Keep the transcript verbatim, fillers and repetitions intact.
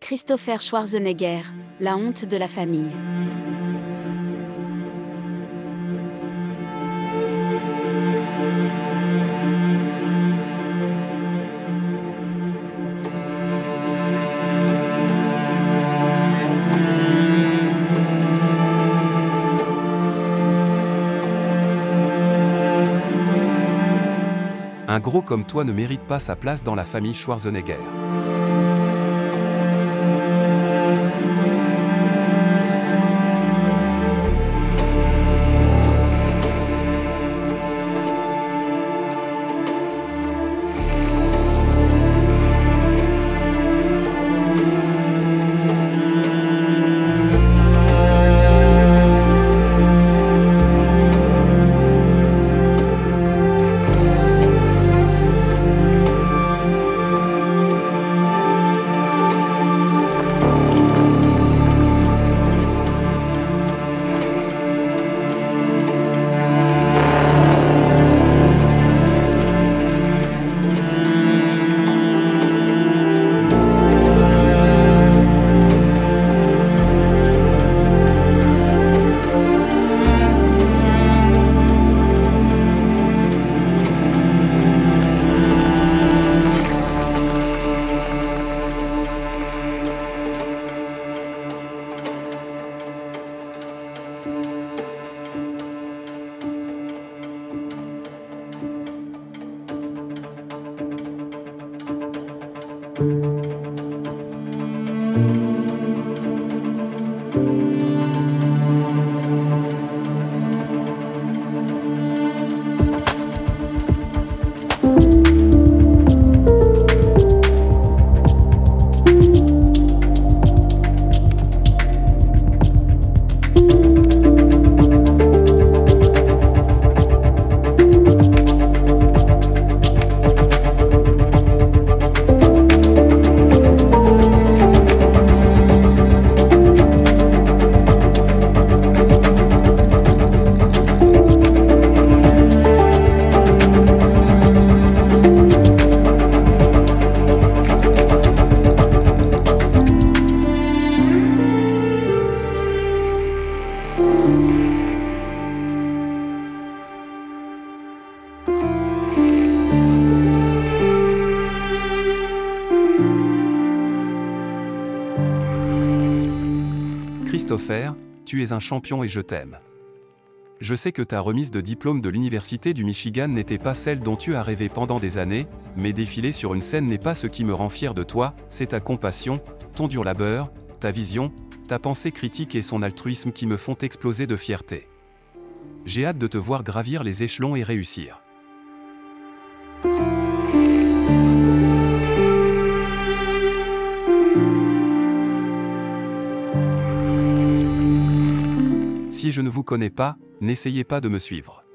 Christopher Schwarzenegger, la honte de la famille. Un gros comme toi ne mérite pas sa place dans la famille Schwarzenegger. Christopher, tu es un champion et je t'aime. Je sais que ta remise de diplôme de l'Université du Michigan n'était pas celle dont tu as rêvé pendant des années, mais défiler sur une scène n'est pas ce qui me rend fier de toi, c'est ta compassion, ton dur labeur, ta vision, ta pensée critique et son altruisme qui me font exploser de fierté. J'ai hâte de te voir gravir les échelons et réussir. Si je ne vous connais pas, n'essayez pas de me suivre.